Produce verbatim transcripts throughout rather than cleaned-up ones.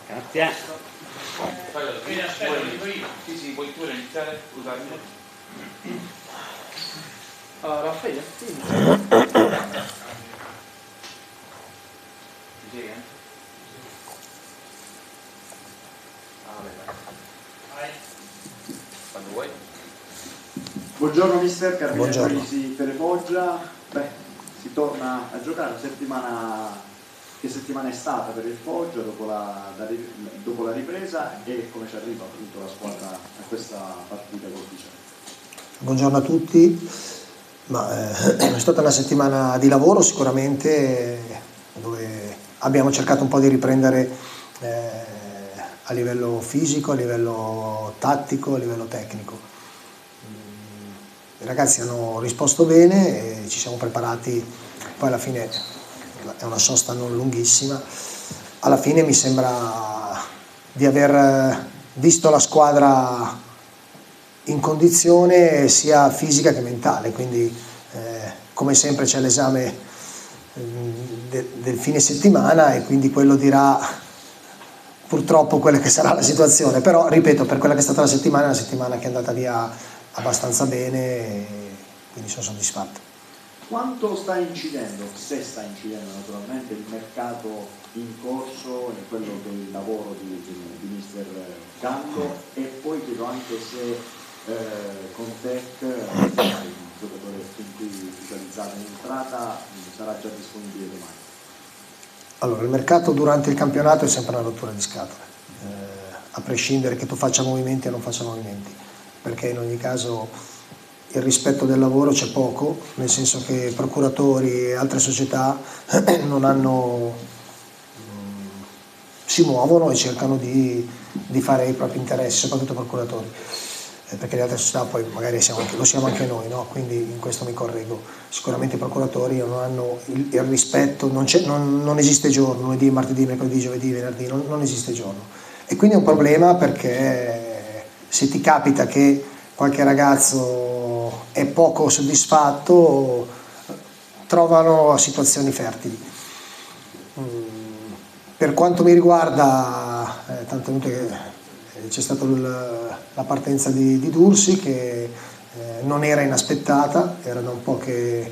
Grazie. Sì, sì, puoi pure iniziare, scusami. Allora, Raffaele, sì. Quando vuoi. Buongiorno mister, Carmine Buongiorno. Parisi Telefoggia. Beh, si torna a giocare una settimana. Che settimana è stata per il Foggia dopo la, da, dopo la ripresa e come ci arriva appunto la squadra a questa partita col Vicenza? Buongiorno a tutti. Ma, eh, è stata una settimana di lavoro sicuramente, eh, dove abbiamo cercato un po' di riprendere eh, a livello fisico, a livello tattico, a livello tecnico. I ragazzi hanno risposto bene e ci siamo preparati, poi alla fine è una sosta non lunghissima, alla fine mi sembra di aver visto la squadra in condizione sia fisica che mentale, quindi eh, come sempre c'è l'esame eh, de, del fine settimana e quindi quello dirà purtroppo quella che sarà la situazione, però ripeto, per quella che è stata la settimana è una settimana che è andata via abbastanza bene e quindi sono soddisfatto. Quanto sta incidendo, se sta incidendo naturalmente, il mercato in corso e quello del lavoro di, di, di mister Gallo? E poi chiedo anche se eh, Contec, un giocatore fin qui ufficializzato in entrata, sarà già disponibile domani. Allora, il mercato durante il campionato è sempre una rottura di scatole, eh, a prescindere che tu faccia movimenti o non faccia movimenti, perché in ogni caso il rispetto del lavoro c'è poco, nel senso che procuratori e altre società non hanno, si muovono e cercano di, di fare i propri interessi, soprattutto procuratori, eh, perché le altre società poi magari siamo anche, lo siamo anche noi, no? Quindi in questo mi correggo. Sicuramente i procuratori non hanno il, il rispetto, non, c'è, non, non esiste giorno, lunedì, martedì, mercoledì, giovedì, venerdì, non, non esiste giorno. E quindi è un problema perché se ti capita che qualche ragazzo è poco soddisfatto, trovano situazioni fertili. Per quanto mi riguarda, eh, tanto che c'è stata la partenza di, di Dursi che eh, non era inaspettata, era da un po' che,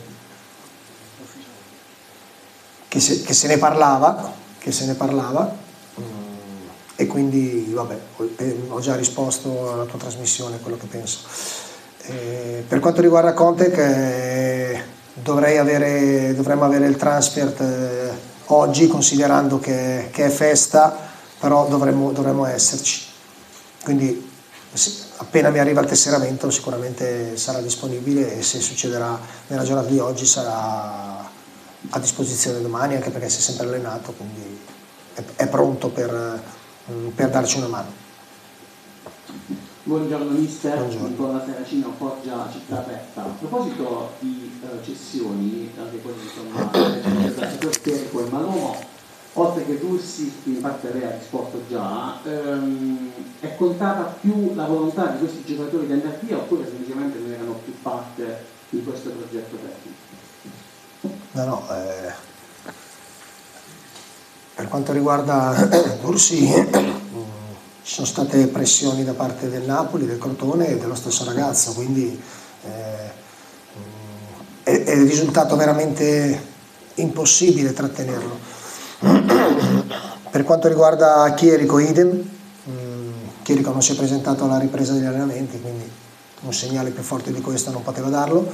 che, se, che se ne parlava, che se ne parlava e quindi vabbè, ho già risposto alla tua trasmissione quello che penso. Eh, per quanto riguarda Contec, eh, dovrei avere, dovremmo avere il transfert eh, oggi, considerando che, che è festa, però dovremmo, dovremmo esserci. Quindi appena mi arriva il tesseramento sicuramente sarà disponibile e se succederà nella giornata di oggi sarà a disposizione domani, anche perché si è sempre allenato, quindi è, è pronto per, per darci una mano. Buongiorno mister, Buongiorno. Nicola Seracino, Foggia Città Aperta. A proposito di uh, cessioni, anche quelli insomma Terico e Malomo, oltre che Dursi, in parte lei ha risposto già, ehm, è contata più la volontà di questi giocatori di andare via oppure semplicemente non erano più parte di questo progetto tecnico? No, no, eh, per quanto riguarda Dursi ci sono state pressioni da parte del Napoli, del Crotone e dello stesso ragazzo, quindi eh, è, è risultato veramente impossibile trattenerlo. Per quanto riguarda Chierico, idem, Chierico non si è presentato alla ripresa degli allenamenti, quindi un segnale più forte di questo non poteva darlo.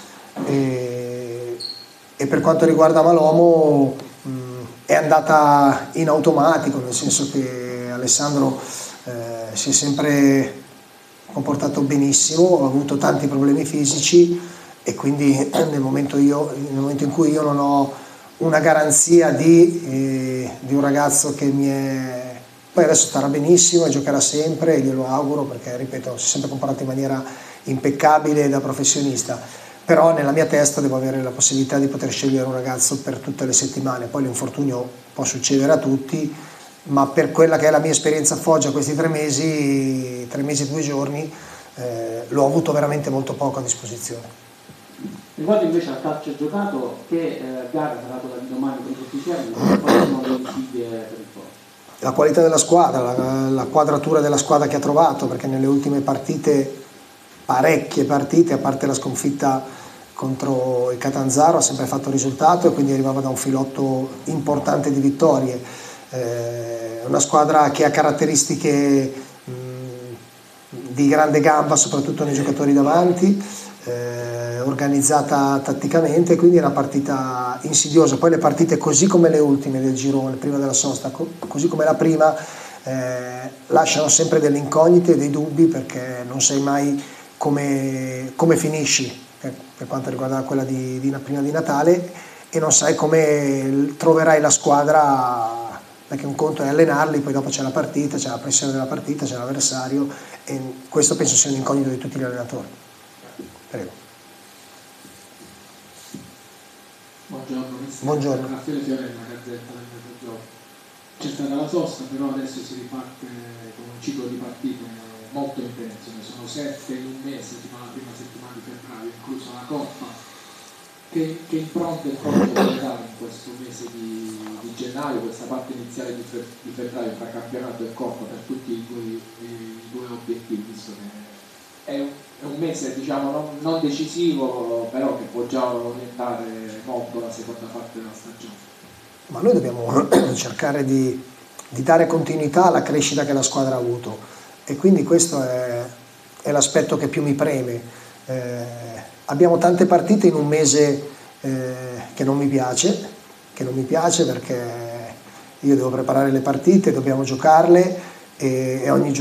E, e per quanto riguarda Malomo mh, è andata in automatico, nel senso che Alessandro eh, si è sempre comportato benissimo, ha avuto tanti problemi fisici e quindi nel momento, io, nel momento in cui io non ho una garanzia di, eh, di un ragazzo che mi è... poi adesso starà benissimo e giocherà sempre e glielo auguro perché, ripeto, si è sempre comportato in maniera impeccabile da professionista, però nella mia testa devo avere la possibilità di poter scegliere un ragazzo per tutte le settimane. Poi l'infortunio può succedere a tutti, ma per quella che è la mia esperienza a Foggia questi tre mesi, tre mesi e due giorni, eh, l'ho avuto veramente molto poco a disposizione. Riguardo invece al calcio giocato, che eh, gara sarà quella di domani contro il Picerno, quali sono le insidie per il Foggia? la qualità della squadra, la, la quadratura della squadra che ha trovato, perché nelle ultime partite, parecchie partite, a parte la sconfitta contro il Catanzaro, ha sempre fatto risultato e quindi arrivava da un filotto importante di vittorie. È una squadra che ha caratteristiche mh, di grande gamba, soprattutto nei giocatori davanti, eh, organizzata tatticamente, quindi è una partita insidiosa. Poi le partite così come le ultime del girone, prima della sosta, co- così come la prima, eh, lasciano sempre delle incognite, dei dubbi, perché non sai mai come, come finisci, per, per quanto riguarda quella di, di prima di Natale, e non sai come troverai la squadra, perché un conto è allenarli, poi dopo c'è la partita, c'è la pressione della partita, c'è l'avversario, e questo penso sia un incognito di tutti gli allenatori. Prego. Buongiorno, Buongiorno. Raffaele Fiorella, Gazzetta del Mezzogiorno. C'è stata la sosta, però adesso si riparte con un ciclo di partite molto intenso, ne sono sette in un mese, fino alla prima settimana di febbraio, incluso la Coppa. Che, che impronta il corpo vuole dare in questo mese di, di gennaio, questa parte iniziale di, fe, di febbraio tra campionato e Coppa, per tutti i due, i due obiettivi, visto che è un, è un mese, diciamo, non, non decisivo, però che può già orientare molto la seconda parte della stagione. Ma noi dobbiamo cercare di, di dare continuità alla crescita che la squadra ha avuto, e quindi questo è, è l'aspetto che più mi preme. Eh, abbiamo tante partite in un mese eh, che non mi piace, che non mi piace perché io devo preparare le partite, dobbiamo giocarle, e, e ogni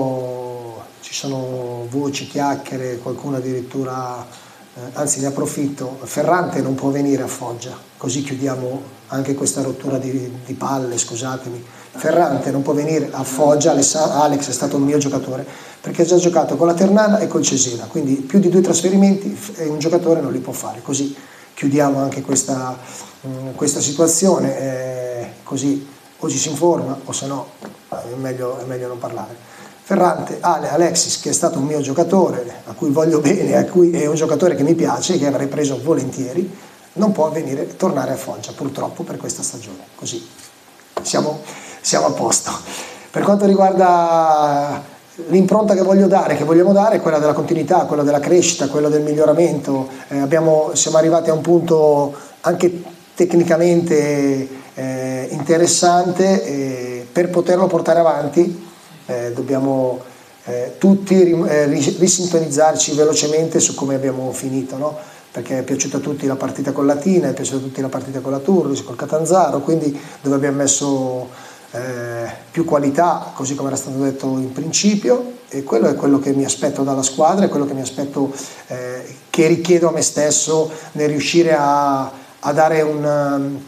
giorno ci sono voci, chiacchiere, qualcuno addirittura, eh, anzi ne approfitto, Ferrante non può venire a Foggia, così chiudiamo anche questa rottura di, di palle, scusatemi. Ferrante non può venire a Foggia, Alex è stato un mio giocatore, perché ha già giocato con la Ternana e col Cesena, quindi più di due trasferimenti un giocatore non li può fare, così chiudiamo anche questa, mh, questa situazione, eh, così o ci si informa o se no è meglio, è meglio non parlare. Ferrante, Ale, Alexis, che è stato un mio giocatore, a cui voglio bene, a cui è un giocatore che mi piace, che avrei preso volentieri, non può venire, tornare a Foggia, purtroppo, per questa stagione, così siamo, siamo a posto. Per quanto riguarda l'impronta che voglio dare, che vogliamo dare, è quella della continuità, quella della crescita, quella del miglioramento. Eh, abbiamo, siamo arrivati a un punto anche tecnicamente eh, interessante, e per poterlo portare avanti eh, dobbiamo eh, tutti eh, risintonizzarci velocemente su come abbiamo finito, no? Perché è piaciuta a tutti la partita con Latina, è piaciuta a tutti la partita con la Turris, col Catanzaro, quindi dove abbiamo messo eh, più qualità, così come era stato detto in principio, e quello è quello che mi aspetto dalla squadra, è quello che mi aspetto, eh, che richiedo a me stesso nel riuscire a, a dare un,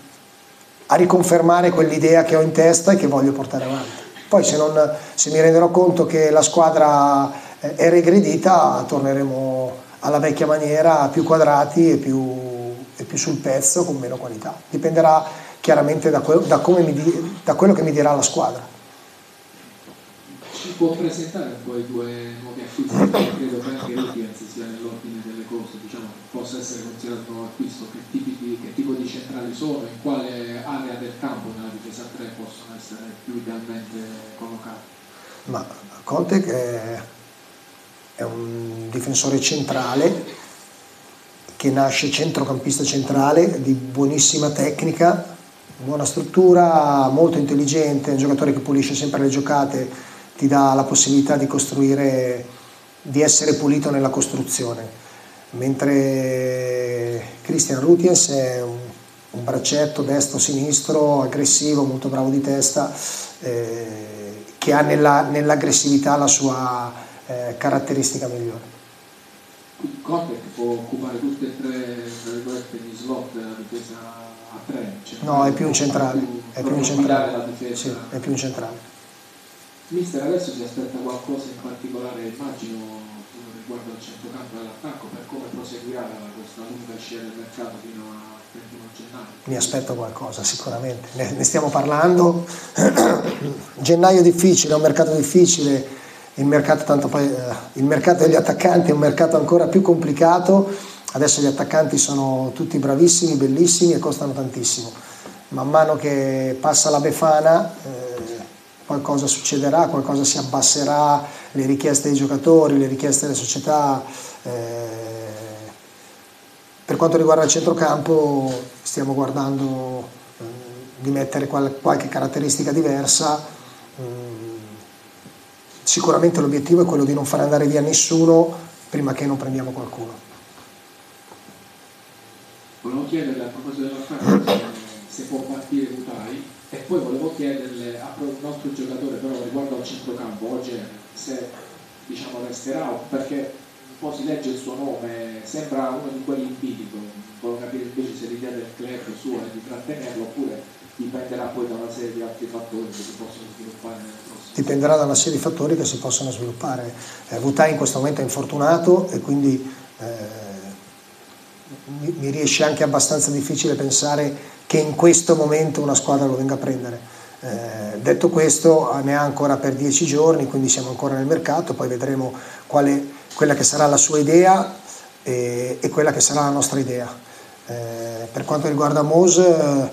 a riconfermare quell'idea che ho in testa e che voglio portare avanti. Poi se, non, se mi renderò conto che la squadra è regredita, torneremo alla vecchia maniera, più quadrati e più, e più sul pezzo, con meno qualità. Dipenderà chiaramente da, que, da, come mi di, da quello che mi dirà la squadra. Ci può presentare un po' i due nuovi acquisti? Credo che anche Rutiens sia nell'ordine delle cose, diciamo, che possa essere considerato un nuovo acquisto. Che, tipi di, che tipo di centrali sono, in quale area del campo nella difesa tre possono essere più idealmente collocati? Ma Conte che è un difensore centrale, che nasce centrocampista centrale, di buonissima tecnica, buona struttura, molto intelligente, un giocatore che pulisce sempre le giocate, ti dà la possibilità di costruire, di essere pulito nella costruzione, mentre Christian Rutiens è un, un braccetto destro-sinistro, aggressivo, molto bravo di testa, eh, che ha nella, nell'aggressività la sua Eh, caratteristica migliore. Conte che può occupare tutte e tre, tra virgolette, gli slot della difesa a tre? Cioè no, è più un centrale, più, è più un centrale. La difesa. Sì, è più un centrale. Mister, adesso si aspetta qualcosa in particolare, immagino, riguardo al centrocampo e all'attacco, per come proseguirà questa lunga scia del mercato fino a trentuno gennaio? Mi aspetto qualcosa, sicuramente. Ne, ne stiamo parlando. Gennaio difficile, è un mercato difficile. Il mercato, tanto poi, eh, il mercato degli attaccanti è un mercato ancora più complicato. Adesso gli attaccanti sono tutti bravissimi, bellissimi e costano tantissimo. Man mano che passa la Befana, eh, qualcosa succederà, qualcosa si abbasserà, le richieste dei giocatori, le richieste delle società. Eh, per quanto riguarda il centrocampo stiamo guardando eh, di mettere qual- qualche caratteristica diversa. Mm, sicuramente l'obiettivo è quello di non far andare via nessuno prima che non prendiamo qualcuno. Volevo chiederle a proposito dell'attacco se può partire Vutai, e poi volevo chiederle a un altro giocatore però riguardo al centrocampo oggi, se diciamo resterà, perché un po' si legge il suo nome, sembra uno di quelli in bilico, volevo capire invece se l'idea del club sua è di trattenerlo oppure dipenderà poi da una serie di altri fattori che si possono sviluppare nelle prossime. Dipenderà da una serie di fattori che si possono sviluppare. Eh, Vutai in questo momento è infortunato e quindi eh, mi, mi riesce anche abbastanza difficile pensare che in questo momento una squadra lo venga a prendere. Eh, detto questo, ne ha ancora per dieci giorni, quindi siamo ancora nel mercato, poi vedremo quale, quella che sarà la sua idea e, e quella che sarà la nostra idea. Eh, per quanto riguarda Mose, eh,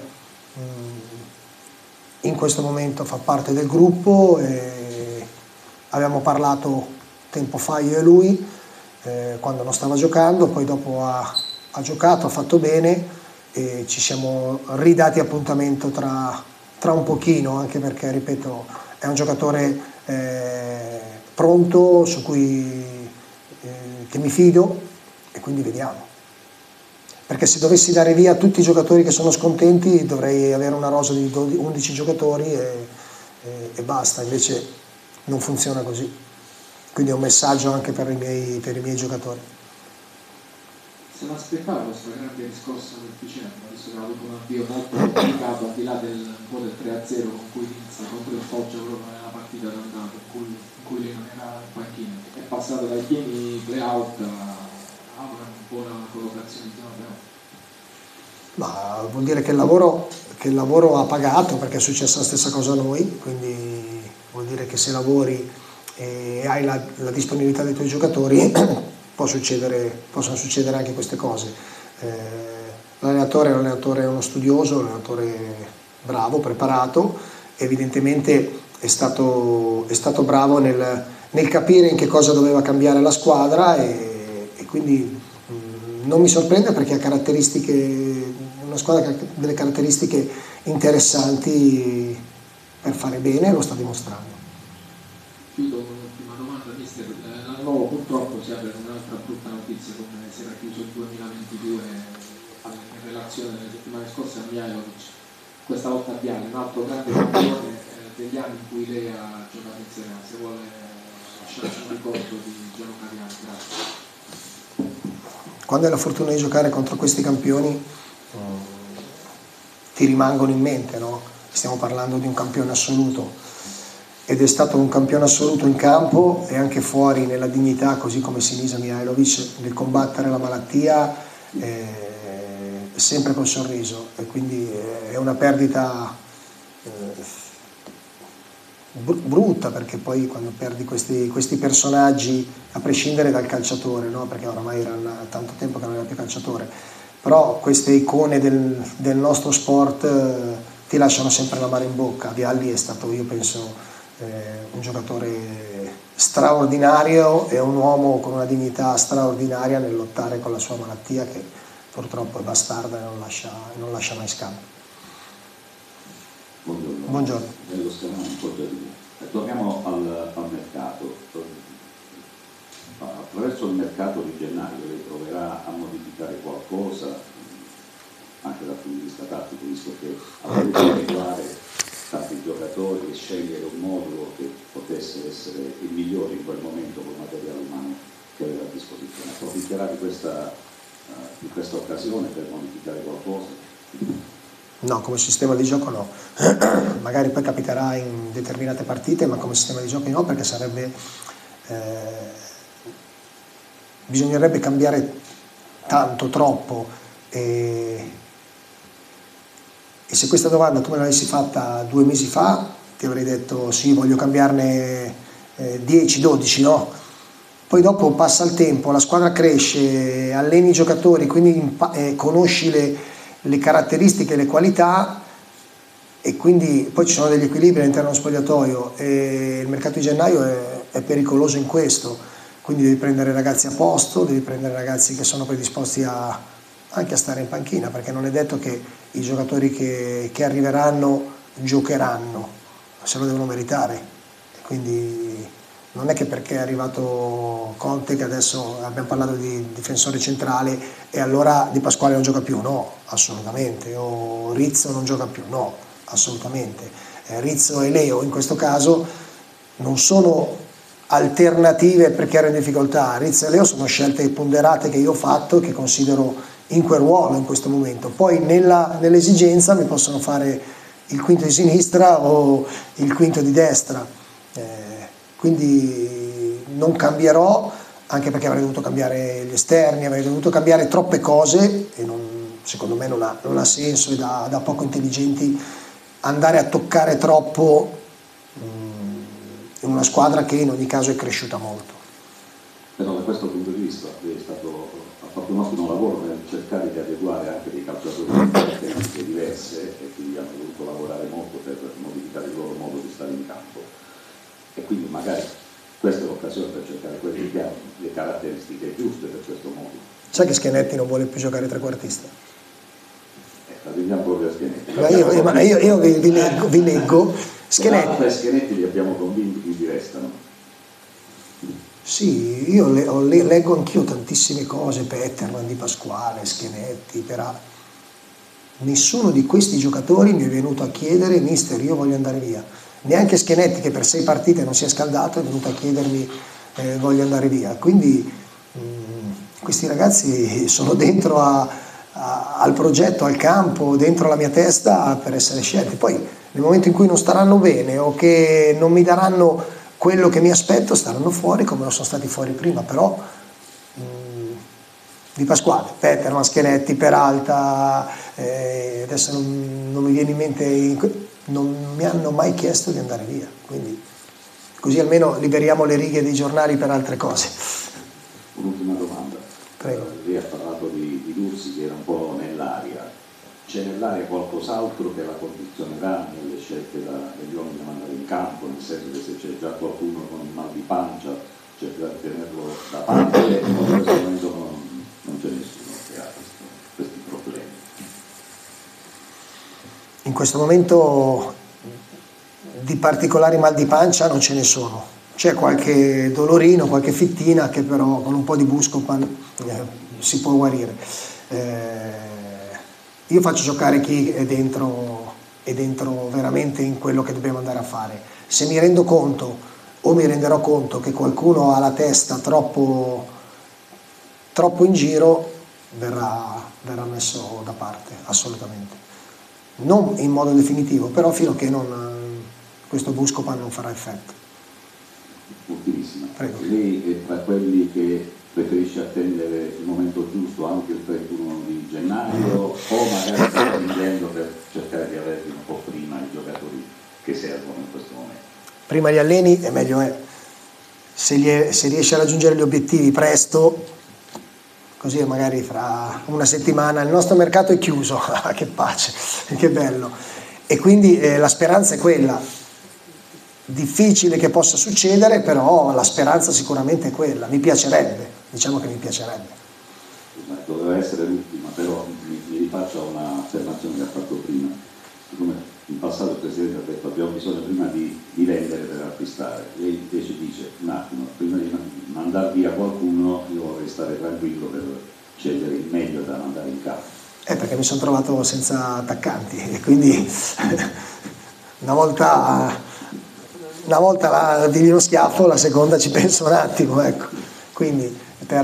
in questo momento fa parte del gruppo e abbiamo parlato tempo fa io e lui eh, quando non stava giocando, poi dopo ha, ha giocato, ha fatto bene e ci siamo ridati appuntamento tra, tra un pochino, anche perché, ripeto, è un giocatore eh, pronto, su cui eh, che mi fido, e quindi vediamo. Perché se dovessi dare via tutti i giocatori che sono scontenti dovrei avere una rosa di undici giocatori e, e, e basta, invece non funziona così. Quindi è un messaggio anche per i miei, per i miei giocatori. Se l'aspettava questa grande riscossa del Picerno, visto che ha avuto un avvio molto complicato, al di là del, un po' del tre a zero con cui inizia contro il Foggia proprio nella partita d'andata, in cui, in cui lei non era in panchina, è passato dai pieni play-out a una buona collocazione in zona play-out. Ma vuol dire che il lavoro, che il lavoro ha pagato, perché è successa la stessa cosa a noi, quindi vuol dire che se lavori e hai la, la disponibilità dei tuoi giocatori può succedere, possono succedere anche queste cose. Eh, l'allenatore, l'allenatore è uno studioso, l'allenatore bravo, preparato, evidentemente è stato, è stato bravo nel, nel capire in che cosa doveva cambiare la squadra e, e quindi mh, non mi sorprende perché ha caratteristiche, una squadra che ha delle caratteristiche interessanti per fare bene e lo sta dimostrando. Chiudo con un'ultima domanda, mister. L'anno nuovo purtroppo si apre un'altra brutta notizia, come si era chiuso il duemilaventidue in relazione alle settimane scorse a Mihajlovic, questa volta a Viale, un altro grande campione eh, degli anni in cui lei ha giocato in Serie A. Se vuole lasciarci un ricordo di Gianluca Viale, grazie. Quando hai la fortuna di giocare contro questi campioni ti rimangono in mente, no? Stiamo parlando di un campione assoluto ed è stato un campione assoluto in campo e anche fuori nella dignità, così come Sinisa Mihajlovic, nel combattere la malattia eh, sempre col sorriso, e quindi è una perdita eh, brutta, perché poi quando perdi questi, questi personaggi, a prescindere dal calciatore, no? Perché oramai era tanto tempo che non era più calciatore, però queste icone del, del nostro sport eh, ti lasciano sempre l'amaro in bocca. Vialli è stato, io penso, eh, un giocatore straordinario e un uomo con una dignità straordinaria nel lottare con la sua malattia, che purtroppo è bastarda e non lascia, non lascia mai scampo. Buongiorno. Buongiorno. Nello Scalani, torniamo al, al mercato. Attraverso il mercato di gennaio lei proverà a modificare qualcosa anche dal punto di vista tattico, visto che avete individuare tanti giocatori e scegliere un modulo che potesse essere il migliore in quel momento col materiale umano che aveva a disposizione. Approfitterà di questa, uh, di questa occasione per modificare qualcosa? No, come sistema di gioco no. Magari poi capiterà in determinate partite, ma come sistema di gioco no, perché sarebbe eh, bisognerebbe cambiare tanto, troppo, e, e se questa domanda tu me l'avessi fatta due mesi fa ti avrei detto sì, voglio cambiarne eh, dieci dodici, no? Poi dopo passa il tempo, la squadra cresce, alleni i giocatori, quindi impa- eh, conosci le, le caratteristiche, le qualità, e quindi poi ci sono degli equilibri all'interno dello spogliatoio e il mercato di gennaio è, è pericoloso in questo, quindi devi prendere ragazzi a posto, devi prendere ragazzi che sono predisposti a, anche a stare in panchina, perché non è detto che i giocatori che, che arriveranno giocheranno, se lo devono meritare, quindi non è che perché è arrivato Conte che adesso abbiamo parlato di difensore centrale e allora Di Pasquale non gioca più, no, assolutamente, o Rizzo non gioca più, no, assolutamente. Eh, Rizzo e Leo in questo caso non sono alternative perché ero in difficoltà, Rizzo e Leo sono scelte ponderate che io ho fatto e che considero in quel ruolo in questo momento, poi nella, nell'esigenza mi possono fare il quinto di sinistra o il quinto di destra. Eh, quindi non cambierò, anche perché avrei dovuto cambiare gli esterni, avrei dovuto cambiare troppe cose e non, secondo me non ha, non ha senso e da, da poco intelligenti andare a toccare troppo mh, in una squadra che in ogni caso è cresciuta molto. Però da questo punto di vista è stato, ha fatto un ottimo lavoro nel cercare di adeguare anche dei calciatori di caratteristiche diverse e quindi hanno dovuto lavorare molto per modificare il loro modo di stare in campo. E quindi magari questa è l'occasione per cercare quelli che hanno le caratteristiche giuste per questo modo. Sai che Schenetti non vuole più giocare trequartista? Eh, la vediamo proprio a Schenetti. Ma io, io, ma io, io vi, vi leggo, vi leggo. Schenetti. Per Schenetti li abbiamo convinti, quindi restano. Sì, io le, ho, le, leggo anch'io tantissime cose, Petterman, Di Pasquale, Schenetti, però nessuno di questi giocatori mi è venuto a chiedere mister, io voglio andare via. Neanche Schenetti, che per sei partite non si è scaldato, è venuto a chiedermi eh, voglio andare via. Quindi mh, questi ragazzi sono dentro a, a, al progetto, al campo, dentro la mia testa per essere scelti. Poi nel momento in cui non staranno bene o che non mi daranno quello che mi aspetto, staranno fuori come lo sono stati fuori prima. Però mh, Di Pasquale, Petterman, Schenetti, Peralta, eh, adesso non, non mi viene in mente... In, non mi hanno mai chiesto di andare via, quindi così almeno liberiamo le righe dei giornali per altre cose. Un'ultima domanda. Prego. Lei ha parlato di, di Dursi che era un po' nell'aria. C'è nell'aria qualcos'altro che la condizionerà nelle scelte da, degli uomini da mandare in campo, nel senso che se c'è già qualcuno con il mal di pancia cercherà di tenerlo da parte e in questo momento non, non c'è nessuno che ha questo, questi problemi. In questo momento di particolari mal di pancia non ce ne sono, c'è qualche dolorino, qualche fittina che però con un po' di Buscopan eh, si può guarire. Eh, io faccio giocare chi è dentro, è dentro veramente in quello che dobbiamo andare a fare. Se mi rendo conto o mi renderò conto che qualcuno ha la testa troppo, troppo in giro, verrà, verrà messo da parte, assolutamente. Non in modo definitivo, però fino a che non, questo Buscopan non farà effetto. Ultimissima. Prego. Lei è tra quelli che preferisce attendere il momento giusto, anche il trentuno di gennaio, o magari sta spingendo per cercare di avere un po' prima i giocatori che servono in questo momento? Prima li alleni e meglio è. Se, gli è, se riesce a raggiungere gli obiettivi presto, così magari fra una settimana il nostro mercato è chiuso, che pace, che bello. E quindi eh, la speranza è quella, difficile che possa succedere, però la speranza sicuramente è quella, mi piacerebbe, diciamo che mi piacerebbe. Doveva essere l'ultima, però mi, mi rifaccio a un'affermazione che ha fatto prima. Siccome in passato il Presidente ha detto abbiamo bisogno prima di, di vendere per acquistare, lei invece dice un attimo, prima di mandare via qualcuno io vorrei stare tranquillo per scegliere il meglio da mandare in campo. Eh, perché mi sono trovato senza attaccanti e quindi una volta, una volta la, digli uno schiaffo, la seconda ci penso un attimo, ecco. Quindi per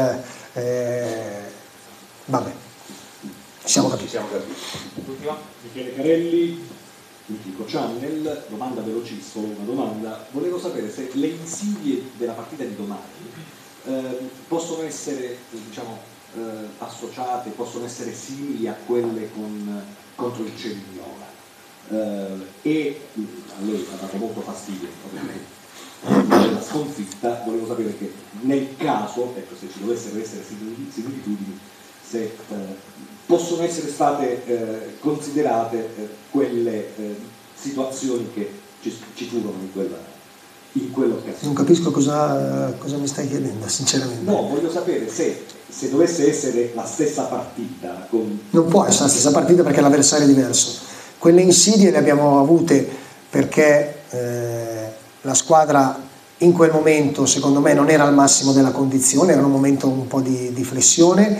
eh, vabbè, ci siamo capiti. Ci siamo capiti. L'ultima? Michele Carelli, Pubblico Channel, domanda velocissima, una domanda. Volevo sapere se le insidie della partita di domani eh, possono essere, diciamo, eh, associate, possono essere simili a quelle con, contro il Cerignola. Eh, e a lei ha dato molto fastidio, ovviamente, la sconfitta. Volevo sapere che nel caso, ecco, se ci dovessero essere similitudini, se eh, possono essere state eh, considerate eh, quelle eh, situazioni che ci, ci furono in quella, in quell'occasione. Non capisco cosa, cosa mi stai chiedendo, sinceramente. No, voglio sapere se, se dovesse essere la stessa partita con... Non può essere la stessa partita perché l'avversario è diverso. Quelle insidie le abbiamo avute perché eh, la squadra in quel momento secondo me non era al massimo della condizione, era un momento un po' di, di flessione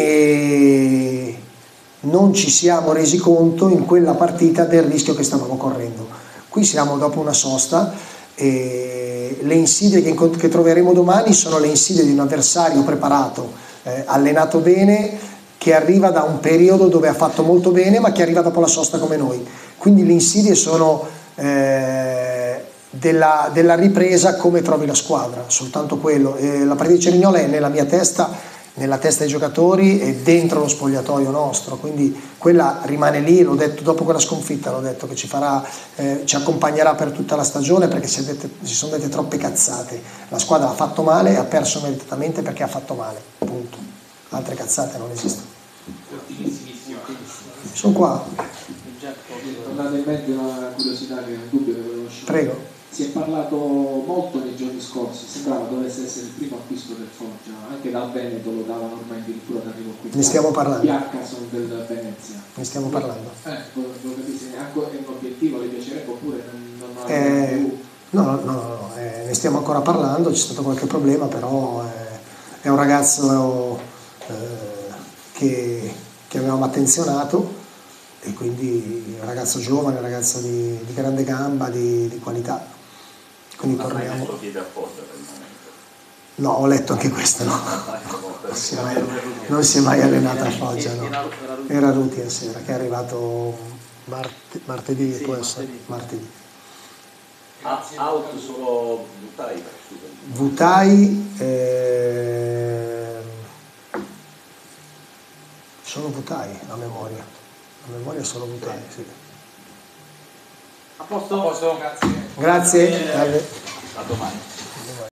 e non ci siamo resi conto in quella partita del rischio che stavamo correndo. Qui siamo dopo una sosta e le insidie che, che troveremo domani sono le insidie di un avversario preparato, eh, allenato bene, che arriva da un periodo dove ha fatto molto bene ma che arriva dopo la sosta come noi. Quindi le insidie sono eh, della, della ripresa, come trovi la squadra, soltanto quello. E la partita di Cerignola è nella mia testa, nella testa dei giocatori e dentro lo spogliatoio nostro, quindi quella rimane lì. L'ho detto dopo quella sconfitta, l'ho detto che ci farà, eh, ci accompagnerà per tutta la stagione, perché si, dette, si sono dette troppe cazzate. La squadra ha fatto male e ha perso meritatamente perché ha fatto male, punto. Altre cazzate non esistono. Sono qua. Mi è tornata in mente una curiosità, che è un dubbio che volevo scegliere. Prego. Si è parlato molto nei giorni scorsi, sembrava dovesse essere il primo acquisto del Foggia, anche dal Veneto lo davano ormai addirittura d'arrivo qui. Ne stiamo parlando. Piaccason del Venezia. Ne stiamo parlando. Eh, volevo capire se anche è un obiettivo, le piacerebbe oppure non, non ha Eh, più. no, no, no, no, eh, ne stiamo ancora parlando, c'è stato qualche problema, però eh, è un ragazzo eh, che, che avevamo attenzionato e quindi un ragazzo giovane, un ragazzo di, di grande gamba, di, di qualità. Quindi Ma torniamo. hai messo piede a Foggia per il momento? No, ho letto anche questo, no. Non si è mai, non si è mai allenato a Foggia, no. Era Ruti sera, che è arrivato mart- martedì, può essere? Martedì. Ah, out solo Vutai, Vutai, eh, solo Vutai a memoria, a memoria solo Vutai, sì. A posto? A posto. Grazie. Grazie. A domani.